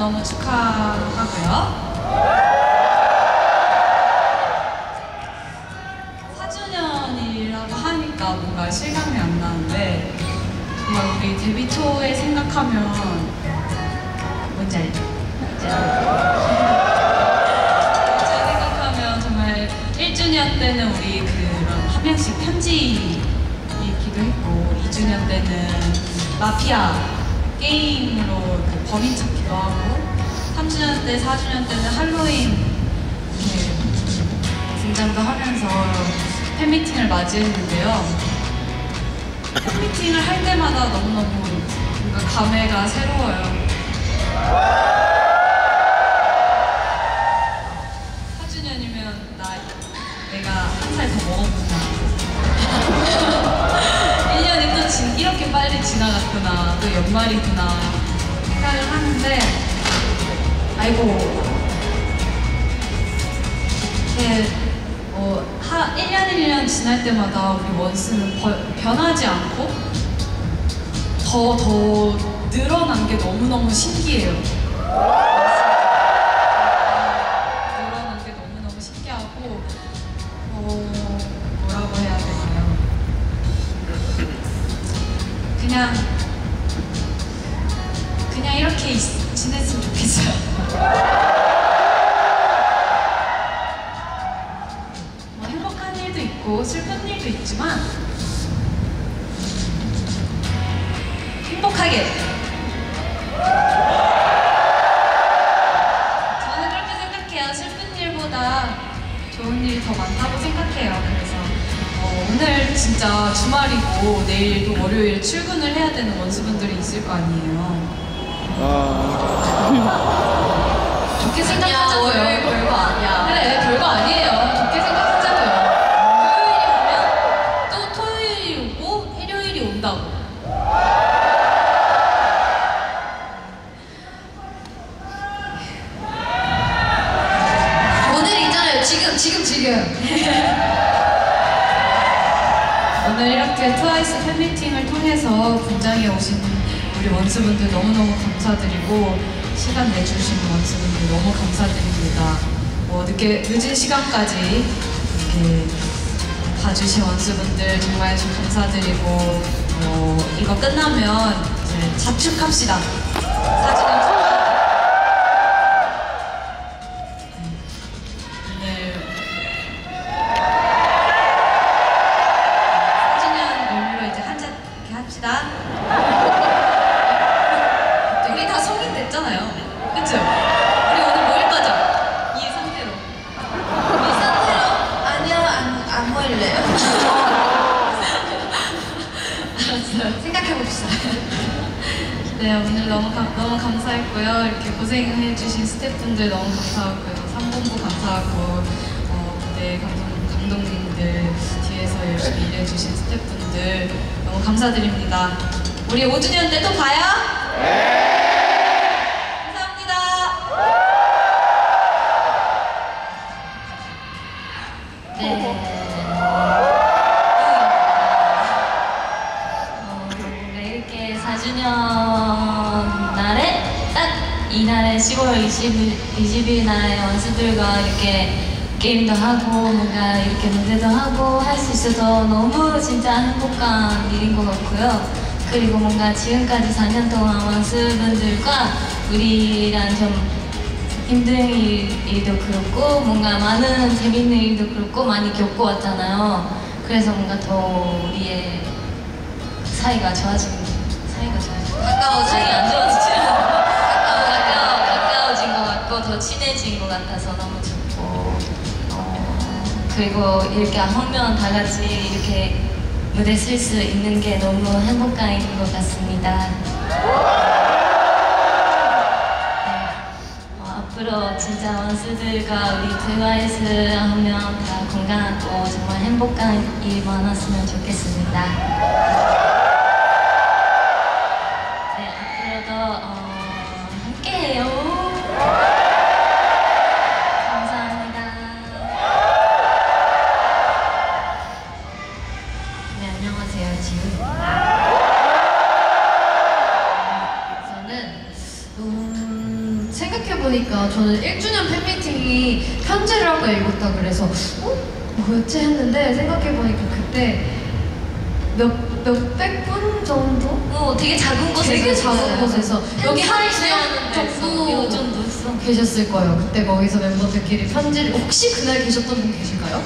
너무너무 축하하고요. 4주년이라고 하니까 뭔가 실감이 안 나는데 정말 우리 데뷔 초에 생각하면 뭔지 알죠? 생각하면 정말 1주년 때는 우리 그런 한 명씩 편지이기도 했고 2주년 때는 마피아 게임으로 그 범인 찾기도 하고 3주년 때, 4주년 때는 할로윈 등장도 하면서 팬미팅을 맞이했는데요. 팬미팅을 할 때마다 너무너무 뭔가 감회가 새로워요. 4주년이면 내가 한 살 더 먹었구나. 1년이 또 이렇게 빨리 지나갔구나. 또 연말이구나. 생각을 하는데 아이고 1년 지날 때마다 우리 원스는 변하지 않고 더 늘어난 게 너무너무 신기해요. 늘어난 게 너무너무 신기하고 뭐라고 해야 되나요? 그냥 이렇게 지냈으면 좋겠어요. 행복한 일도 있고 슬픈 일도 있지만 행복하게 저는 그렇게 생각해요. 슬픈 일보다 좋은 일이 더 많다고 생각해요. 그래서 오늘 진짜 주말이고 내일도 월요일 출근을 해야 되는 원수분들이 있을 거 아니에요. 좋게 생각하자고요. 별거 아니야. 그래, 별거 아니에요. 좋게 생각하자고요. 토요일이 오면 또 토요일이 오고 일요일이 온다고. 오늘 있잖아요. 지금. 오늘 이렇게 트와이스 팬미팅을 통해서 분장에 오신 우리 원수분들 너무너무 감사드리고 시간 내주신 원수분들 너무 감사드립니다. 늦은 시간까지 이렇게 봐주신 원수분들 정말 좀 감사드리고 이거 끝나면 이제 자축합시다. 사진을 찍어. 오늘 4주년 의미로 이제 한잔 이렇게 합시다. 우리 다 성인 됐잖아요. 그쵸? 우리 오늘 모일 거죠? 이 상태로. 아니요, 안 모일래요. 알았어요. 생각해봅시다. 네, 오늘 너무 감사했고요. 이렇게 고생해주신 스태프분들 너무 감사하고요. 상본부 감사하고, 무대 감독님들, 뒤에서 열심히 일해주신 스태프분들 너무 감사드립니다. 우리 5주년 때 또 봐요? 감사합니다. 네. 뭔가 이렇게 4주년 날에 딱 이날에 10월 20일 날에 원수들과 이렇게 게임도 하고 뭔가 이렇게 무대도 하고 할 수 있어서 너무 진짜 행복한 일인 것 같고요. 그리고 뭔가 지금까지 4년 동안 원수분들과 우리랑 좀 힘든 일도 그렇고 뭔가 많은 재밌는 일도 그렇고 많이 겪고 왔잖아요. 그래서 뭔가 더 우리의 사이가 가까워진 안 좋아지지 가까워진 것 같고 더 친해진 것 같아서 너무 좋고 그리고 이렇게 한 명 다 같이 이렇게 무대 쓸 수 있는 게 너무 행복한 일인 것 같습니다. 앞으로 진짜 원수들과 우리 트와이스 하면 다 건강하고 정말 행복한 일 많았으면 좋겠습니다. 네, 앞으로도 함께해요. 감사합니다. 네, 안녕하세요. 지훈입니다. 저는 보니까 저는 1주년 팬미팅이 편지를 아까 읽었다 그래서 뭐였지 했는데 생각해보니까 그때 몇백 분 정도? 되게 작은 곳에서 되게 작은 있어요. 곳에서 여기 한 지역 이 정도 정도 있어. 계셨을 거예요. 그때 거기서 member들끼리 편지를 혹시 그날 계셨던 분 계실까요?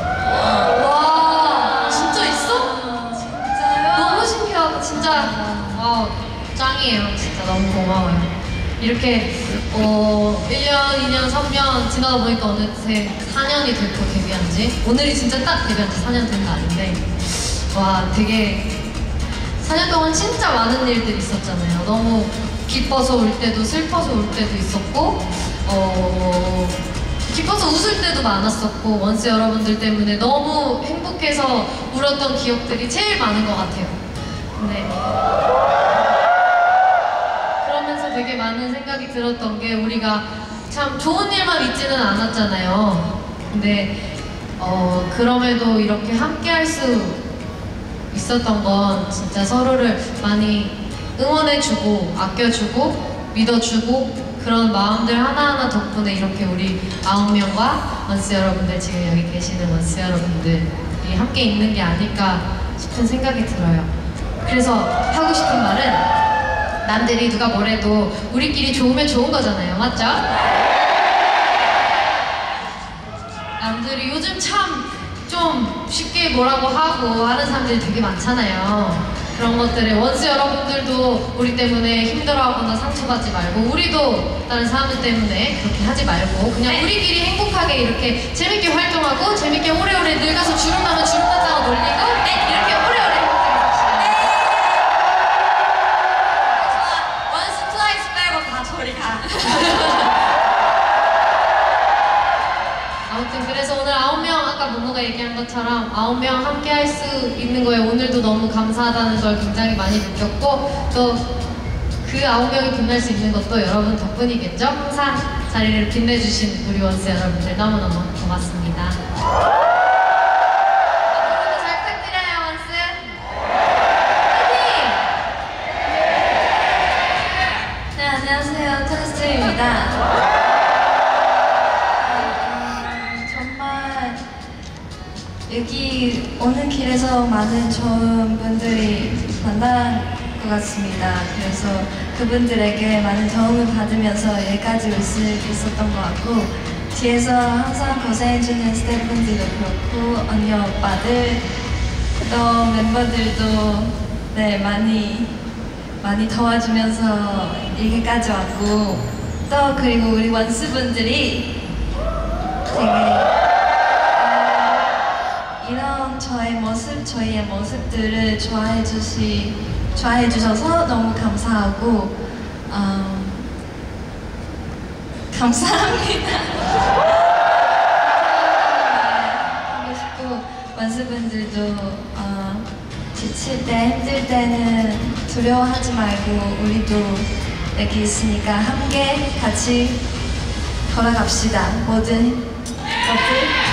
와 진짜 있어? 진짜요? 너무 신기하다 진짜. 짱이에요. 진짜 너무 고마워요. 이렇게 1년, 2년, 3년 지나다 보니까 어느새 4년이 됐고 데뷔한 지 오늘이 진짜 딱 데뷔한 지 4년 된 날인데 와 되게 4년 동안 진짜 많은 일들이 있었잖아요. 너무 기뻐서 울 때도 슬퍼서 울 때도 있었고 기뻐서 웃을 때도 많았었고 원스 여러분들 때문에 너무 행복해서 울었던 기억들이 제일 많은 것 같아요. 네. 그러면서 되게 많은 생각이 들었던 게 우리가 참 좋은 일만 있지는 않았잖아요. 근데 그럼에도 이렇게 함께 할 수 있었던 건 진짜 서로를 많이 응원해주고 아껴주고 믿어주고 그런 마음들 하나하나 덕분에 이렇게 우리 9명과 원스 여러분들 지금 여기 계시는 원스 여러분들이 함께 있는 게 아닐까 싶은 생각이 들어요. 그래서 하고 싶은 말은 남들이 누가 뭐래도 우리끼리 좋으면 좋은 거잖아요. 맞죠? 남들이 요즘 참 좀 쉽게 뭐라고 하고 하는 사람들이 되게 많잖아요. 그런 것들에 원스 여러분들도 우리 때문에 힘들어하거나 상처받지 말고 우리도 다른 사람들 때문에 그렇게 하지 말고 그냥 우리끼리 행복하게 이렇게 재밌게 활동하고 재밌게 오래오래 늙어서 주름 나면 주름 났다고 놀리고 이렇게 오래오래 행복하게 삽시다. 원스 트와이스 빼고 다 저리 가. 아무튼 그래서 오늘 9명 아까 모모가 얘기한 것처럼 9명 함께 할 수 있는 거에 오늘도 너무 감사하다는 걸 굉장히 많이 느꼈고 또 그 9명이 빛날 수 있는 것도 여러분 덕분이겠죠? 항상 자리를 빛내주신 우리 원스 여러분들 너무너무 고맙습니다. 앞으로도 잘 부탁드려요 원스. 화이팅! 네, 안녕하세요. 테스트입니다. 정말 여기 오는 길에서 많은 좋은 분들이 만난 것 같습니다. 그래서 그분들에게 많은 도움을 받으면서 여기까지 올 수 있었던 것 같고 뒤에서 항상 고생해주는 스태프분들도 그렇고 언니 오빠들 또 멤버들도 네 많이 도와주면서 여기까지 왔고 또 그리고 우리 원스분들이 되게 이런 저희의 모습들을 좋아해 주셔서 너무 감사하고 감사합니다. 하고 싶고 원스분들도 지칠 때 힘들 때는 두려워하지 말고 우리도 여기 있으니까 함께 같이 걸어갑시다. 모든 것들.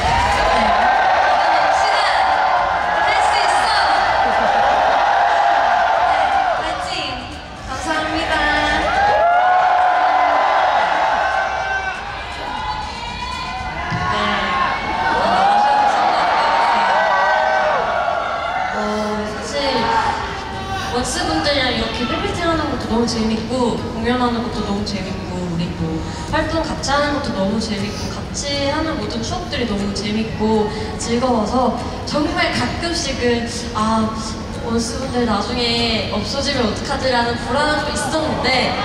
원스분들이랑 이렇게 팬미팅 하는 것도 너무 재밌고 공연하는 것도 너무 재밌고 우리 또 활동 같이 하는 것도 너무 재밌고 같이 하는 모든 추억들이 너무 재밌고 즐거워서 정말 가끔씩은 원스분들 나중에 없어지면 어떡하지라는 불안함도 있었는데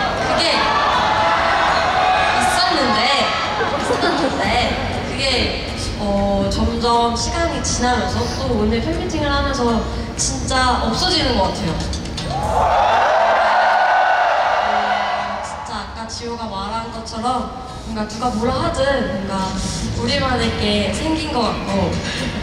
그게 점점 시간이 지나면서 또 오늘 팬미팅을 하면서 진짜 없어지는 것 같아요. 진짜 아까 지호가 말한 것처럼 뭔가 누가 뭐라 하든 뭔가 우리만의 게 생긴 것 같고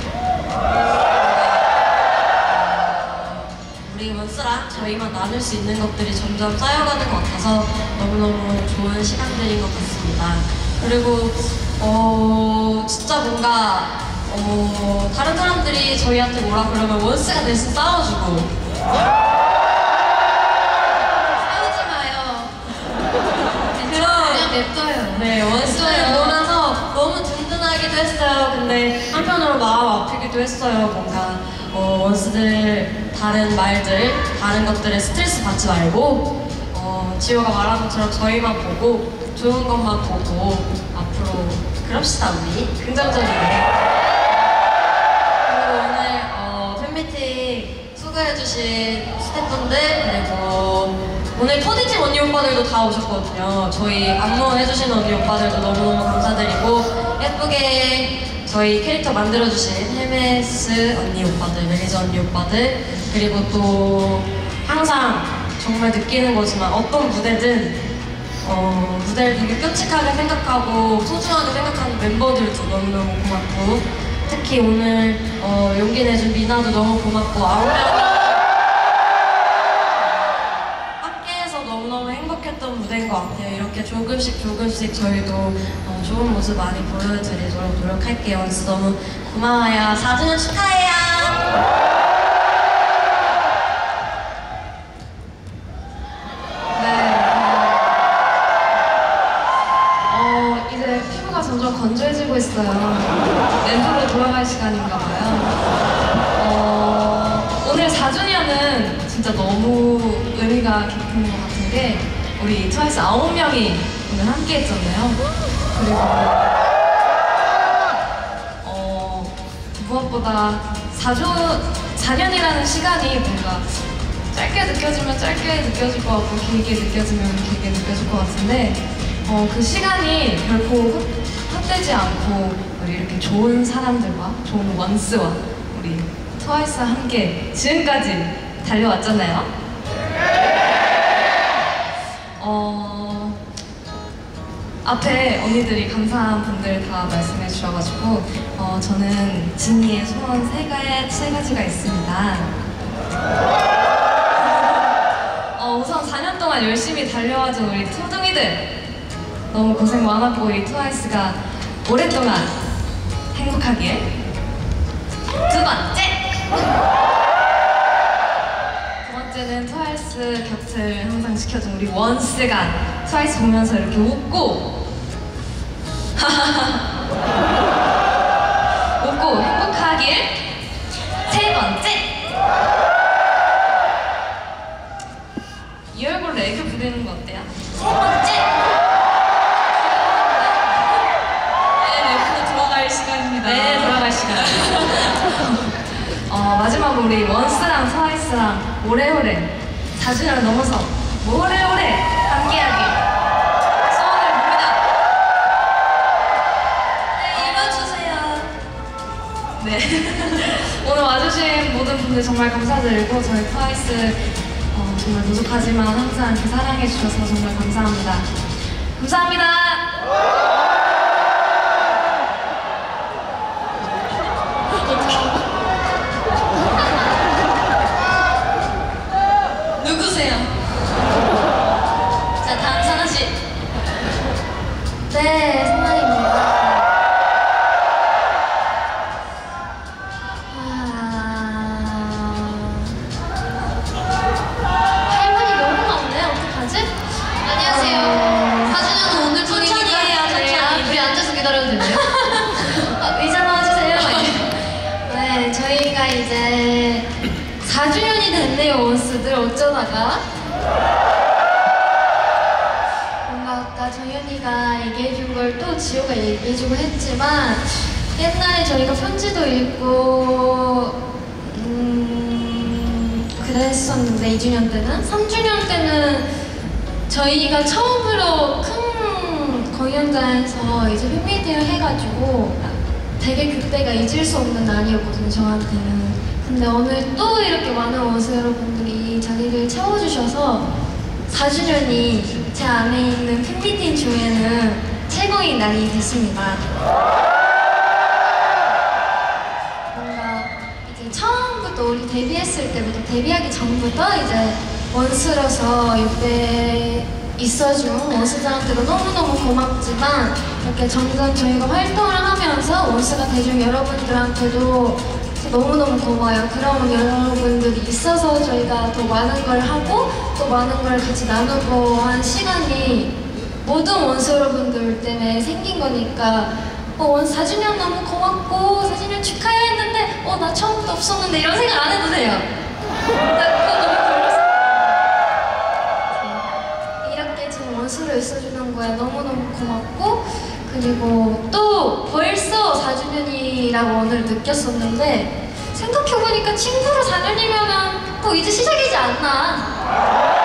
우리 원스랑 저희만 나눌 수 있는 것들이 점점 쌓여가는 것 같아서 너무너무 좋은 시간들인 것 같습니다. 그리고 진짜 뭔가 다른 사람들이 저희한테 뭐라 그러면 원스가 대신 싸워주고 싸우지 마요. 그냥 냅둬요. 했어요. 근데 한편으로 마음 아프기도 했어요. 뭔가 원스들 다른 말들, 다른 것들에 스트레스 받지 말고 지호가 말한 것처럼 저희만 보고 좋은 것만 보고 앞으로 그럽시다 우리 긍정적이게. 그리고 오늘 팬미팅 수고해주신 스태프분들 그리고 오늘 포디팀 언니 오빠들도 다 오셨거든요. 저희 안무해주신 언니 오빠들도 너무너무 감사드리고 예쁘게 저희 캐릭터 만들어주신 헤메스 언니 오빠들, 매니저 언니 오빠들 그리고 또 항상 정말 느끼는 거지만 어떤 무대든 무대를 되게 끔찍하게 생각하고 소중하게 생각하는 멤버들도 너무너무 고맙고 특히 오늘 용기 내준 미나도 너무 고맙고 9명이 함께해서 너무너무 행복했던 무대인 것 같아요. 이렇게 조금씩 저희도 좋은 모습 많이 보여드리도록 노력할게요. 원스 너무 고마워요. 4주년 축하해요. 점점 건조해지고 있어요. 멘트로 돌아갈 시간인가 봐요. 오늘 4주년은 진짜 너무 의미가 깊은 것 같은 게 우리 트와이스 9명이 오늘 함께 했잖아요. 그리고 무엇보다 4년이라는 시간이 뭔가 짧게 느껴지면 짧게 느껴질 것 같고 길게 느껴지면 길게 느껴질 것 같은데 그 시간이 결코 헛되지 않고 우리 이렇게 좋은 사람들과 좋은 원스와 우리 트와이스와 함께 지금까지 달려왔잖아요. 앞에 언니들이 감사한 분들 다 말씀해 주셔가지고 저는 진이의 소원 세 가지가 있습니다. 우선 4년 동안 열심히 달려와준 우리 투둥이들 너무 고생 많았고 우리 트와이스가 오랫동안 행복하길. 두 번째는 트와이스 곁을 항상 지켜준 우리 원스가 트와이스 보면서 이렇게 웃고 웃고 행복하길. 세 번째, 이 얼굴로 애교 부리는 거 어때요? 세 번째, 네, 돌아갈 시간. 마지막으로 우리 원스랑 트와이스랑 오래오래 4주년을 넘어서 오래오래 함께하길 소원을 빕니다. 네, 이뤄주세요. 네. 오늘 와주신 모든 분들 정말 감사드리고 저희 트와이스 정말 부족하지만 항상 이렇게 사랑해주셔서 정말 감사합니다. 감사합니다. 누구세요? 자, 다음 선아씨. 네, 선아입니다. 할 말이 너무 많네. 어떡하지? 안녕하세요. 4주년은 오늘 천천히 해요, 천천히. 우리 앉아서 기다려도 되나요? 의자 나와주세요. 네, 저희가 이제 4주년이 됐네요, 원스들. 어쩌다가 뭔가 아까 정연이가 얘기해준 걸 또 지호가 얘기해주고 했지만 옛날에 저희가 편지도 읽고 그랬었는데 2주년 때는 3주년 때는 저희가 처음으로 큰 공연장에서 이제 팬미팅을 해가지고 되게 그때가 잊을 수 없는 날이었거든요, 저한테는. 근데 오늘 또 이렇게 많은 원스 여러분들이 자리를 채워주셔서 4주년이 제 안에 있는 팬미팅 중에는 최고인 날이 됐습니다. 뭔가 이제 처음부터 우리 데뷔했을 때부터 데뷔하기 전부터 이제 원스로서 옆에 있어준 원스들한테도 너무너무 고맙지만 이렇게 점점 저희가 활동을 하면서 원스가 돼준 여러분들한테도 너무너무 고마워요. 그런 여러분들이 있어서 저희가 더 많은 걸 하고 또 많은 걸 같이 나누고 한 시간이 모든 원스 여러분들 때문에 생긴 거니까 원스 4주년 너무 고맙고 4주년 축하해 했는데 나 처음부터 없었는데 이런 생각 안 해도 돼요. 나 그거 너무 걸렸어. 이렇게 지금 원수를 있어주는 거야 너무너무 고맙고, 그리고 또 벌써 4주년이라고 오늘 느꼈었는데 생각해보니까 친구로 4년이면은 또 이제 시작이지 않나.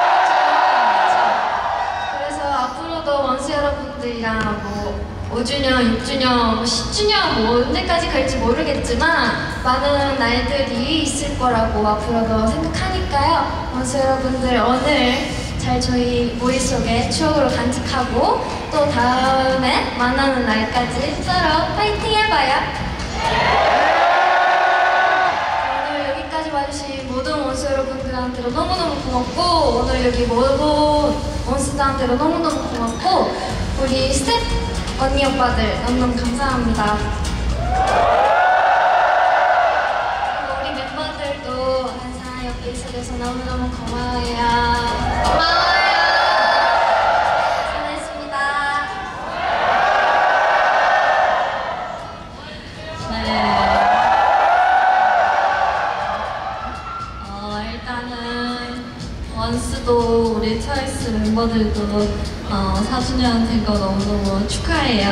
그래서 앞으로도 원수 여러분들이랑 뭐 5주년, 6주년, 10주년 뭐 언제까지 갈지 모르겠지만 많은 날들이 있을 거라고 앞으로도 생각하니까요. 원수 여러분들 오늘 잘 저희 머릿속에 추억으로 간직하고 또 다음에 만나는 날까지 서로 파이팅 해봐요. 오늘 여기까지 와주신 모든 원수 여러분들한테도 너무너무 고맙고, 오늘 여기 모든 원수들한테도 너무너무 고맙고, 우리 스텝 언니 오빠들 너무너무 감사합니다. 그리고 우리 멤버들도 항상 여기 있어줘서 너무너무 고마워요. 고마워요. 잘했습니다. 네. 일단은 원스도 우리 트와이스 멤버들도 4주년 된 거 너무너무 축하해요.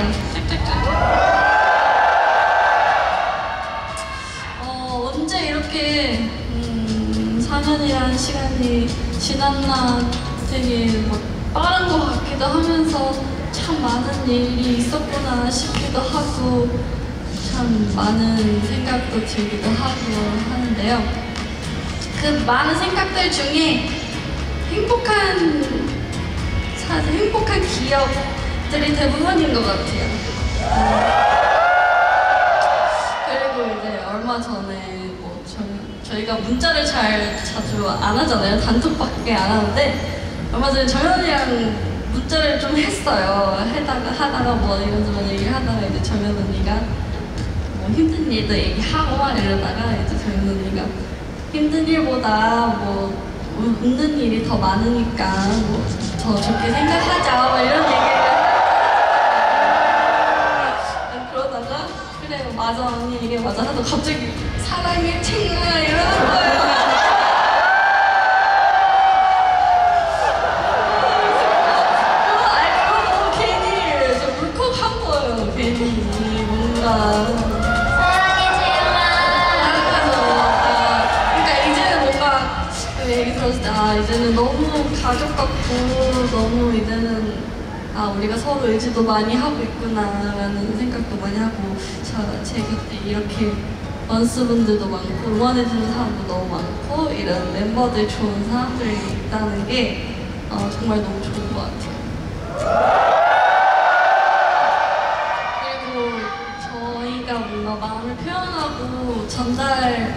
언제 이렇게 4년이라는 시간이 지났나 되게 막 빠른 것 같기도 하면서 참 많은 일이 있었구나 싶기도 하고 참 많은 생각도 들기도 하고 하는데요. 그 많은 생각들 중에 행복한 기억들이 대부분인 것 같아요. 그리고 이제 얼마 전에 뭐 저희가 문자를 자주 안 하잖아요. 단톡밖에 안 하는데 얼마 전에 정연이랑 문자를 좀 했어요. 하다가 뭐 이런저런 얘기를 하다가 이제 정연 언니가 뭐 힘든 일도 얘기하고 막 이러다가 이제 정연 언니가 힘든 일보다 뭐 웃는 일이 더 많으니까 뭐 더 좋게 생각하자 뭐 이런 얘기를 그러다가 그래 맞아 언니 이게 맞아 하도 갑자기 사랑해 친구야 이러는 거예요. 그거 너무 괜히 좀 울컥한 거예요. 괜히 뭔가 얘기 들었을 때 이제는 너무 가족 같고 너무 이제는 우리가 서로 의지도 많이 하고 있구나 라는 생각도 많이 하고 제 곁에 이렇게 원스분들도 많고 응원해주는 사람도 너무 많고 이런 멤버들 좋은 사람들이 있다는 게 정말 너무 좋은 것 같아요. 그리고 저희가 뭔가 마음을 표현하고 전달하기가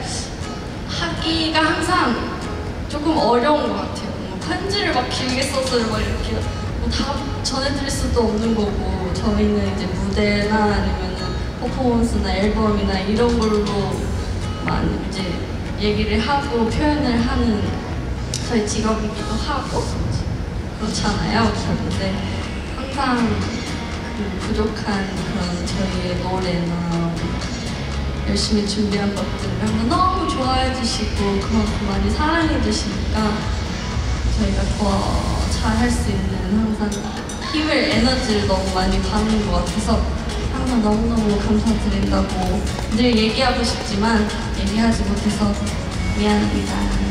항상 조금 어려운 것 같아요. 뭐 편지를 막 길게 써서 막 이렇게 뭐 다 전해드릴 수도 없는 거고 저희는 이제 무대나 아니면은 퍼포먼스나 앨범이나 이런 걸로 많이 이제 얘기를 하고 표현을 하는 저희 직업이기도 하고 그렇잖아요. 그런데 항상 그 부족한 그런 저희의 노래나 열심히 준비한 것들을 너무 좋아해 주시고 그만큼 많이 사랑해 주시니까 저희가 더 잘할 수 있는 항상 힘을, 에너지를 너무 많이 받는 것 같아서 항상 너무너무 감사드린다고 늘 얘기하고 싶지만 얘기하지 못해서 미안합니다.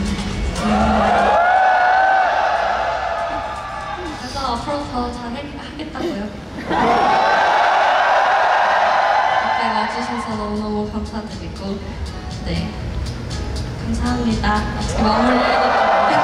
그래서 앞으로 더 잘하겠다고요. 와주셔서 너무너무 감사드리고 네 감사합니다. 어떻게 마무리를 해야 될지